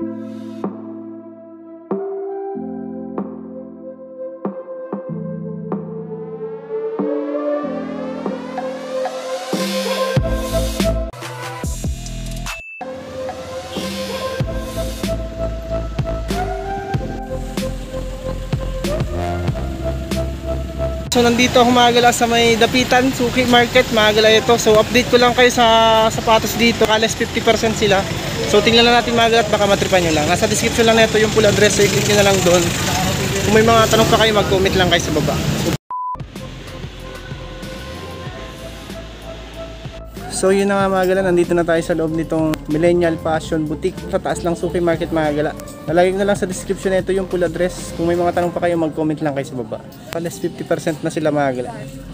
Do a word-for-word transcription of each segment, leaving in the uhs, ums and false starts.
So nandito ako magala sa may Dapitan, Suki Market, magala ito. So update ko lang kayo sa sapatos dito, alas fifty percent sila. So tingnan lang natin magala at baka matripan nyo lang. Nasa description lang nito yung full address, so i-click nyo na lang doon. Kung may mga tanong pa kayo, mag-comment lang kayo sa baba. So yun na nga magala, nandito na tayo sa loob nitong Millennial Fashion Boutique. Sa taas lang Suki Market magala. Lalagay ko na lang sa description nito yung full address. Kung may mga tanong pa kayo, mag-comment lang kayo sa baba. Alas fifty percent na sila magala.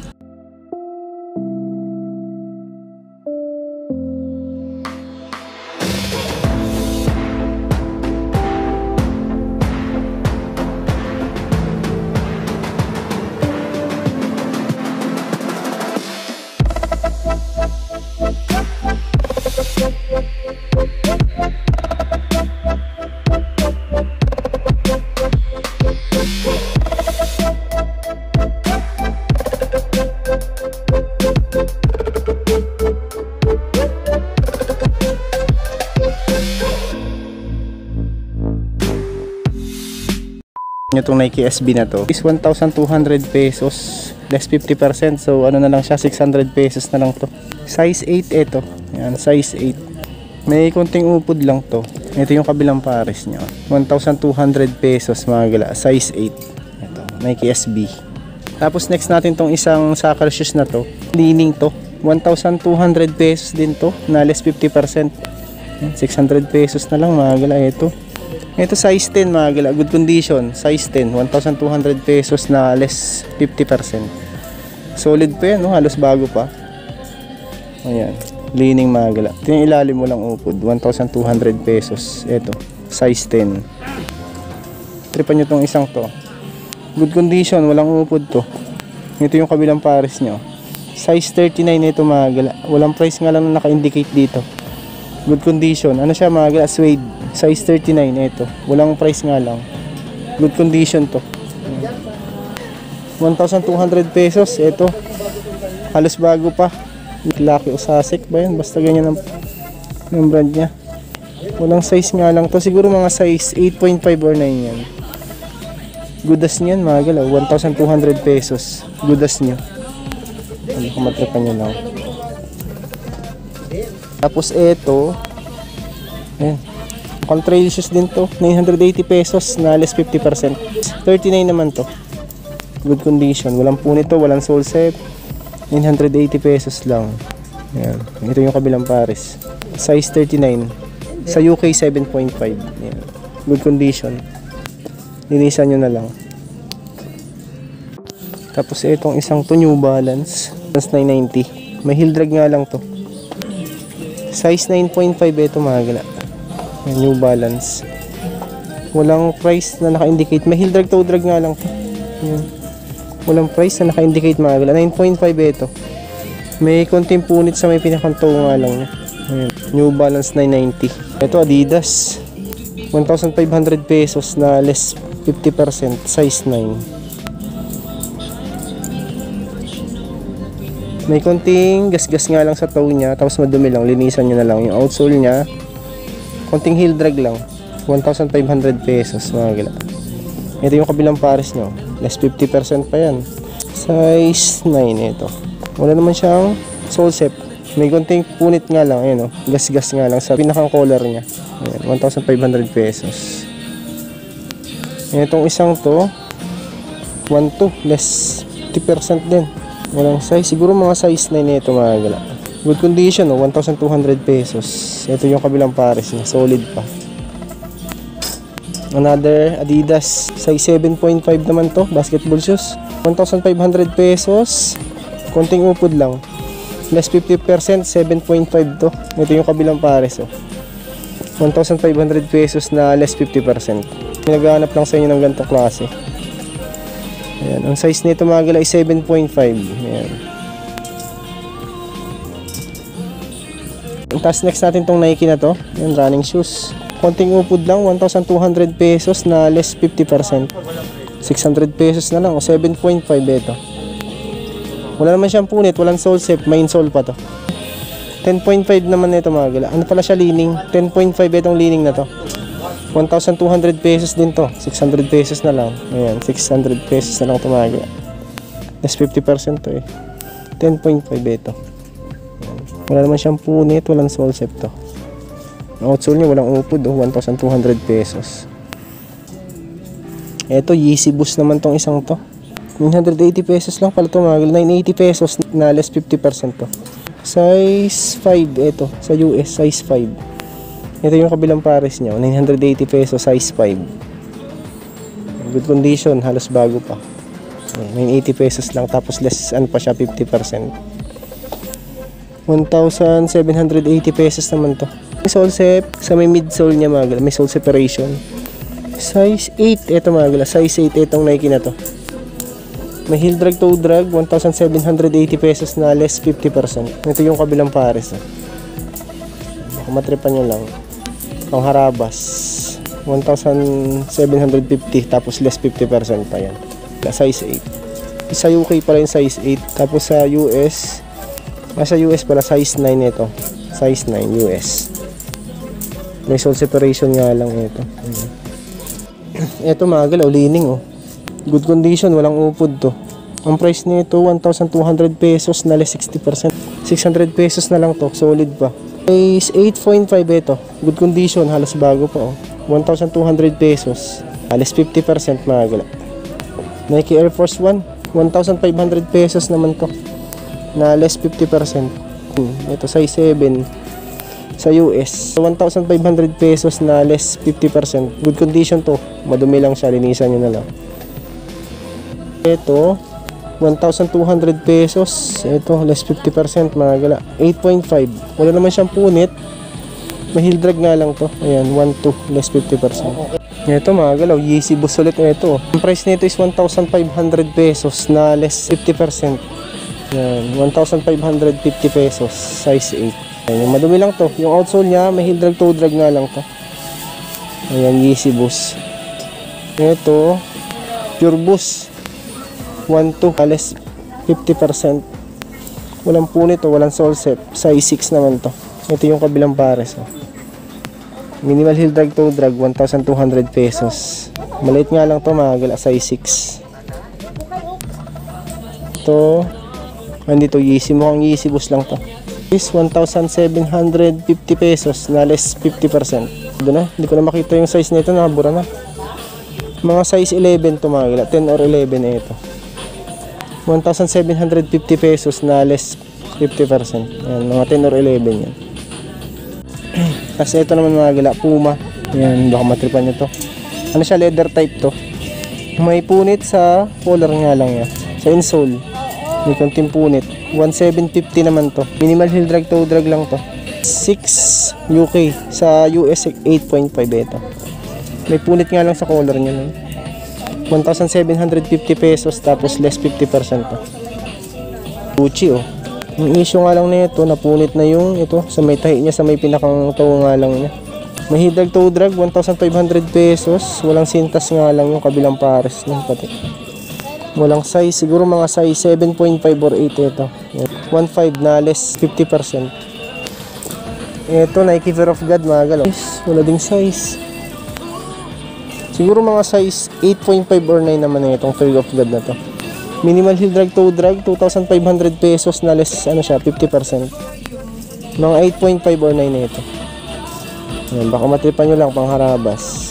Itong Nike S B na to is one thousand two hundred pesos less fifty percent, so ano na lang siya, six hundred pesos na lang to. Size eight ito. Yan, size eight. May konting upod lang to. Ito yung kabilang pares niya. one thousand two hundred pesos mga gala, size eight. Ito, Nike S B. Tapos next natin tong isang soccer shoes na to. Leaning to. one thousand two hundred pesos din to na less fifty percent. six hundred pesos na lang mga gala ito. Ito size ten mga gala, good condition, size ten, one thousand two hundred pesos na less fifty percent. Solid pa yan, no? Halos bago pa. Ayan, leaning mga gala. Ito yung ilalim mo lang upod, one thousand two hundred pesos. Ito, size ten. Tripan nyo tong isang to. Good condition, walang upod to. Ito yung kabilang pares nyo. Size thirty-nine ito mga gala. Walang price nga lang na naka-indicate dito. Good condition. Ano siya mga gala? Suede. Size thirty-nine ito. Walang price nga lang. Good condition to. one thousand two hundred pesos. Ito. Halos bago pa. Lucky Osasek ba yan? Basta ganyan ang, ang brand niya. Walang size nga lang to. Siguro mga size eight point five or nine yan. Goodas niyan mga gala. one thousand two hundred pesos. Goodas niyo. Ano kung matripan nyo lang. Tapos ito. Ayan. Contrail shoes din to, nine hundred eighty pesos na less fifty percent. thirty-nine naman to. Good condition. Walang punit to, walang sole set. nine hundred eighty pesos lang. Ayan. Ito yung kabilang pares. Size thirty-nine. Sa U K seven point five. Ayan. Good condition. Linisan nyo na lang. Tapos itong isang to, New Balance. nine ninety. May heel drag nga lang to. Size nine point five ito mga gala. New Balance. Walang price na naka-indicate. May heel drag, toe drag nga lang to. Ayan. Walang price na naka-indicate mga gala. nine point five ito. May konting punit sa may pinakang toe nga lang. Ayan. New Balance nine ninety. Ito Adidas. one thousand five hundred pesos na less fifty percent. Size nine. May konting gas-gas nga lang sa toe niya. Tapos madumi lang. Linisan nyo na lang. Yung outsole niya, konting heel drag lang. one thousand five hundred pesos mga gala. Ito yung kabilang pares nyo. Less fifty percent pa yan. Size nine ito. Wala naman siyang sole set. May konting punit nga lang. Ayan o. Gas-gas nga lang sa pinakang collar niya. Ayan, one thousand five hundred pesos. Ayan, itong isang to one two. Less fifty percent din. Walang size. Siguro mga size nine ito mga gala. Good condition, oh, one thousand two hundred pesos. Ito yung kabilang pares niya, solid pa. Another Adidas, size seven point five naman to, basketball shoes. one thousand five hundred pesos. Konting upod lang. Less fifty percent, seven point five to. Ito yung kabilang pares, oh. one thousand five hundred pesos na less fifty percent. Pinaghahanap lang sa inyo ng ganitong klase. Ayan, ang size nito mga gala ay seven point five. Ayan. Tapos next natin tong Nike na to, yung running shoes. Konting upod lang, one thousand two hundred pesos na less fifty percent. six hundred pesos na lang o seven point five ito. Wala naman siyang punit, walang sole set, main sole pa to. ten point five naman ito mga gala. Ano pala siya, leaning? ten point five itong leaning na to. one thousand two hundred pesos din to. six hundred pesos na lang. Ayan, six hundred pesos na lang ito mga gala. Less fifty percent to eh. ten point five ito. Wala naman siyang punit, walang sole set to. Outsole niya walang upod oh, one thousand two hundred pesos. Ito Yeezy Boost naman tong isang to. nine hundred eighty pesos lang pala to mga gala. nine eighty pesos na less fifty percent to. Size five ito sa U S, size five. Ito yung kabilang pares niya, nine hundred eighty pesos, size five. Good condition, halos bago pa. nine eighty pesos lang tapos less ano pa siya, fifty percent. one thousand seven hundred eighty pesos naman to. May sole set sa may midsole niya mga gala, may sole separation. Size eight ito mga gala, size eight itong Nike na to. May heel drag toe drag, one thousand seven hundred eighty pesos na less fifty percent. Ito yung kabilang pares. Eh. Baka matripan nyo lang. Pang harabas, one thousand seven hundred fifty tapos less fifty percent pa yan. Size eight. Sa U K pala yung size eight. Tapos sa U S, nasa U S pala size nine ito. Size nine U S. May sole separation nga lang ito. Ito mga galaw, leaning oh. Good condition, walang upod to. Ang price nito one thousand two hundred pesos na less sixty percent. six hundred pesos na lang to, solid pa. Size eight point five ito. Good condition, halos bago pa oh. one thousand two hundred pesos. Halos fifty percent mga galaw. Nike Air Force One, one thousand five hundred pesos naman to. Na less fifty percent. Hmm, ito size seven. Sa U S, one thousand five hundred pesos na less fifty percent. Good condition to. Madumi lang siya, linisan nyo na lang. Ito, one thousand two hundred pesos. Ito, less fifty percent mga gala. eight point five. Wala naman siyang punit. May heel drag nga lang to. Ayan, one two, less fifty percent. Ito mga galaw, Yeezy Boost ulit ito. Ang price nito is one thousand five hundred pesos na less fifty percent. Ayan, one thousand five hundred fifty pesos. Size eight. Ayan, madumi lang to. Yung outsole niya, may heel drag toe drag nga lang to. Ayan, Yeezy Boost. Ito, Pure Boost. one two, less fifty percent. Walang punit o walang sole set. Size six naman to. Ito yung kabilang pares. Oh. Minimal heel drag toe drag, one thousand two hundred pesos. Maliit nga lang to mga gala, size six. Ito, andito Yeezy, mukhang Yeezy Boost lang to. Is one thousand seven hundred fifty pesos na less fifty percent. Doon na, hindi ko na makita yung size nito, nabura na. Mga size eleven to mga gala, ten or eleven ito. one thousand seven hundred fifty pesos na less fifty percent. Ayan, mga ten or eleven yan. Kasi ito naman mga gala, Puma. Ayan, baka matripan nyo to. Ano siya, leather type to. May punit sa collar nga lang yan. Sa insole, may konting punit. one thousand seven hundred fifty naman to. Minimal heel drag toe drag lang to. six U K. Sa U S eight point five ito. May punit nga lang sa collar niya. No? one thousand seven hundred fifty pesos tapos less fifty percent to. Gucci oh. Yung issue nga lang nito, napunit na yung ito sa may tahi niya, sa may pinakang toe nga lang niya. May heel drag toe drag, one thousand five hundred pesos. Walang sintas nga lang yung kabilang pares ng pati. Walang size, siguro mga size seven point five or eight ito. one point five na less fifty percent. Ito, Nike Fear of God mga galaw. Wala ding size. Siguro mga size eight point five or nine naman na itong Fear of God na to. Minimal heel drag toe drag, two thousand five hundred pesos na less ano siya, fifty percent. Mga eight point five or nine na ito. Ayan, baka matripan nyo lang pang harabas.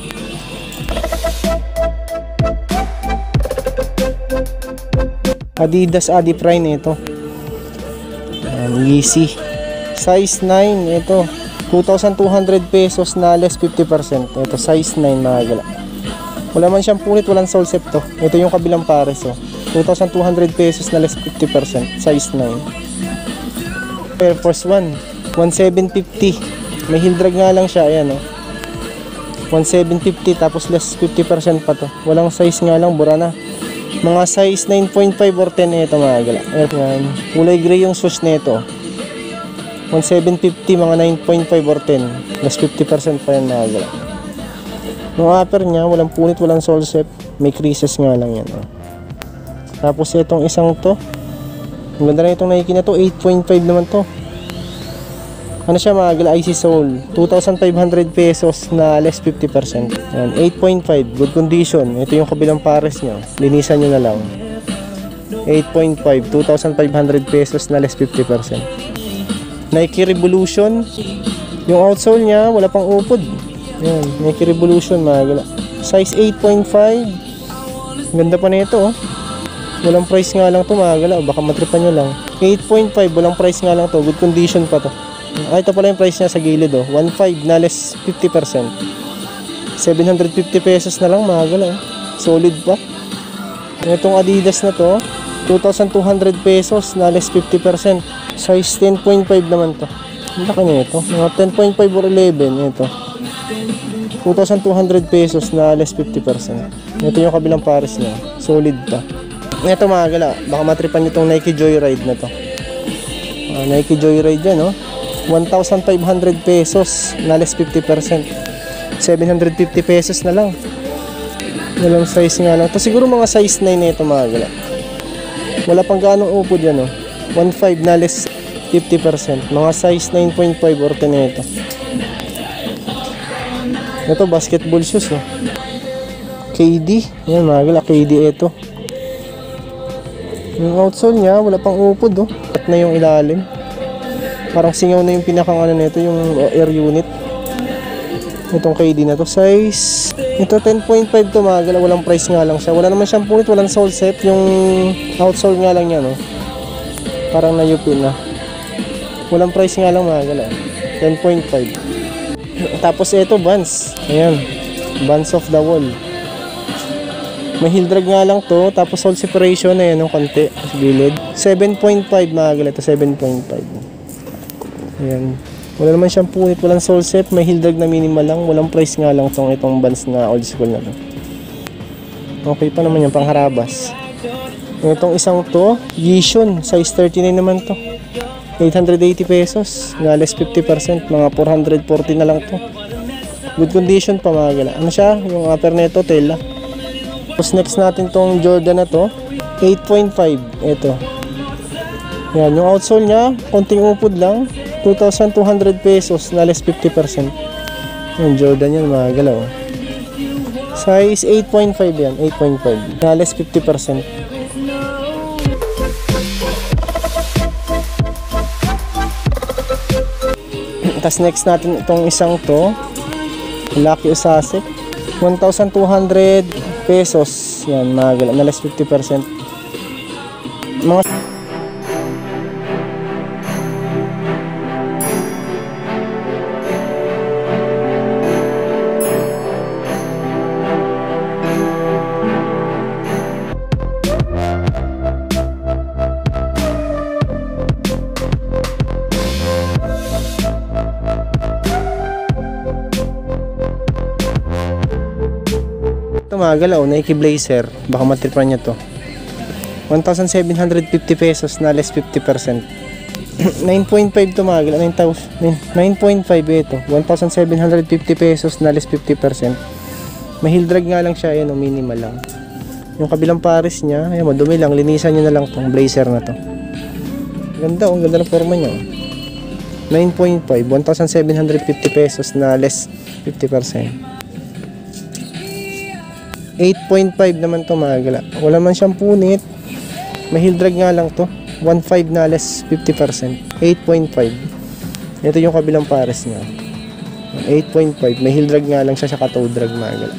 Adidas Adiprime ito. Ayan, Yeezy. Size nine ito. two thousand two hundred pesos na less fifty percent. Ito size nine mga gala. Wala man siyang punit, walang sole set to. Ito yung kabilang pares oh. two thousand two hundred pesos na less fifty percent. Size nine. Air Force One, one thousand seven hundred fifty. May heel drag nga lang siya, ayan oh. one thousand seven hundred fifty tapos less fifty percent pa to. Walang size nga lang, bura na. Mga size nine point five or ten ito mga gala. Ayan. Kulay gray yung swoosh nito. one thousand seven hundred fifty, mga nine point five or ten. Plus fifty percent pa yan mga gala. Yung upper niya, walang punit, walang sole set. May creases nga lang yan. Oh. Tapos itong isang to, ang ganda na itong Nike na to, eight point five naman to. Ano siya mga gala, I C sole, two thousand five hundred pesos na less fifty percent. Yan, eight point five, good condition. Ito yung kabilang pares niya, linisan nyo na lang. eight point five, two thousand five hundred pesos na less fifty percent. Nike Revolution, yung outsole niya wala pang upod. Yan, Nike Revolution mga gala, size eight point five. Ganda pa nito oh. Walang price nga lang to mga gala, baka matripan nyo lang. Eight point five, walang price nga lang to, good condition pa to. Ah, ito pala yung price niya sa gilid oh, one point five na less fifty percent. seven hundred fifty pesos na lang mga gala oh. Solid pa. Itong Adidas na to, two thousand two hundred pesos na less fifty percent. Size ten point five naman to. Ang laki na ito, mga ten point five or eleven. Ito two thousand two hundred pesos na less fifty percent. Ito yung kabilang pares niya, solid pa. Ito mga gala, baka matripan nyo itong Nike Joyride na to. uh, Nike Joyride yan oh, one thousand five hundred pesos na less fifty percent. seven hundred fifty pesos na lang. Walang size nga lang to, siguro mga size nine na ito mga gala. Wala pang ganong upod yan oh, one point five na less fifty percent. Mga size nine point five or ten na ito. Ito basketball shoes oh, K D. Yan mga gala, K D ito. Yung outsole niya wala pang upod oh, at na yung ilalim. Parang singaw na yung pinakang ano nito, yung air unit. Itong K D na to, size ito ten point five to mga gala, walang price nga lang siya. Wala naman siyang punit, walang sole set. Yung outsole nga lang yan oh, parang nayupin na. Walang price nga lang mga gala, ten point five. Tapos ito Vans, ayan, Vans of the Wall. May heel drag nga lang to, tapos sole separation na yan ng konti sa gilid. seven point five mga gala, ito seven point five. Ayan, wala naman siyang punit, walang sole set, may heel drag na minimal lang. Walang price nga lang tong itong Vans na old school na to. Okay pa naman yan, pang harabas. Itong isang to, Yishun, size thirty-nine naman to, eight hundred eighty pesos na less fifty percent, mga four hundred forty na lang to. Good condition pa mga gala. Ano siya, yung upper nito tela. Tapos next natin tong Jordan na to, eight point five. Ito, yan, yung outsole nya konting upod lang, two thousand two hundred pesos na less fifty percent. Yung Jordan yan mga gala oh. Size eight point five yan, eight point five na less fifty percent. Tapos next natin itong isang to, Lucky Usasek, one thousand two hundred pesos. Yan mga gala, na less fifty percent. Mga mga galaw, Nike Blazer, baka matripan niya to, one thousand seven hundred fifty pesos na less fifty percent. nine point five to mga galaw, nine point five ito, one thousand seven hundred fifty pesos na less fifty percent. May heel drag nga lang siya, yan o, minimal lang. Yung kabilang pares niya, ayan mo, dumi lang, linisan nyo na lang tong Blazer na to. Ganda, ang ganda ng forma niya. nine point five, one thousand seven hundred fifty pesos na less fifty percent. eight point five naman to mga gala, wala man siyang punit, may heel drag nga lang to, one point five na less fifty percent. Eight point five. Ito yung kabilang pares niya, eight point five, may heel drag nga lang siya sa toe drag mga gala.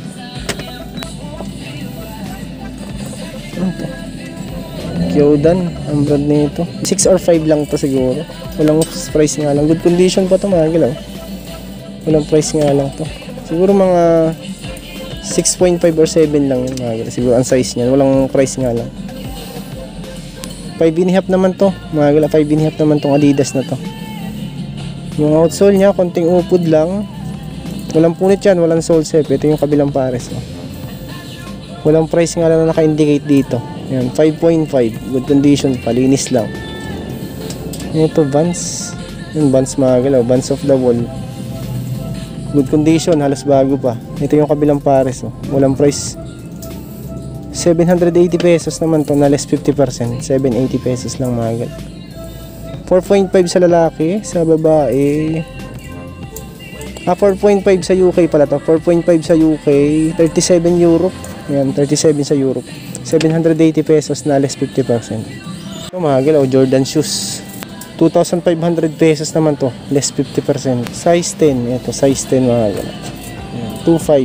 Kyodan, ang brand nito, six or five lang to siguro, walang price nga lang. Good condition pa to mga gala, walang price nga lang to, siguro mga six point five or seven lang yun mga gala, siguro ang size niyan, walang price nga lang. Five and a half naman to mga gala, five and a half naman tong Adidas na to. Yung outsole niya konting upod lang, walang punit yan, walang sole set. Ito yung kabilang pares oh. Walang price nga lang na naka-indicate dito. Yan, five point five, good condition, palinis lang. Ito Vans, yung Vans mga gala, Vans of the Wall. Good condition, halos bago pa. Ito yung kabilang pares, oh. Walang price. seven hundred eighty pesos naman to, na less fifty percent. seven eighty pesos lang mga gal. four point five sa lalaki, sa babae. Ah, four point five sa U K pala to. four point five sa U K, thirty-seven Europe. Yan, thirty-seven sa Europe. seven hundred eighty pesos na less fifty percent. So mga gal, oh, Jordan shoes. two thousand five hundred pesos naman to, less fifty percent. Size ten, ito size ten mga gal. two five.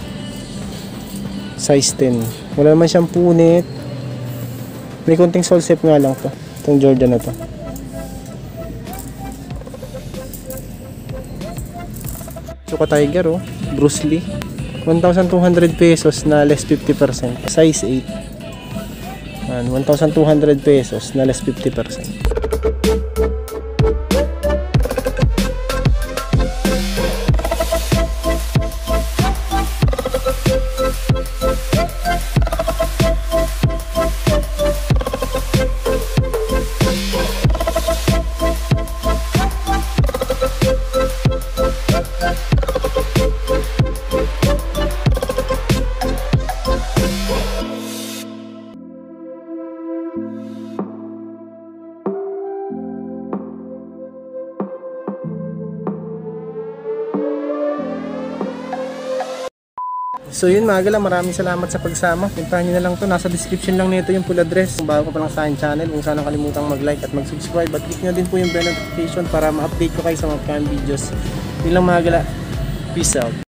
Size ten. Wala naman siyang punit. May konting sole step nga lang to. Itong Jordan na to. Suka Tiger, oh, Bruce Lee. one thousand two hundred pesos na less fifty percent. Size eight. Yan, one thousand two hundred pesos na less fifty percent. So yun mga gala, maraming salamat sa pagsama. Puntahan nyo na lang to, nasa description lang nito yung full address. Kung bago pa lang sa akin channel, kung sana kalimutang mag-like at mag-subscribe, at click nyo din po yung bell notification para ma-update ko kayo sa mga upcoming videos. Yun lang mga gala, peace out.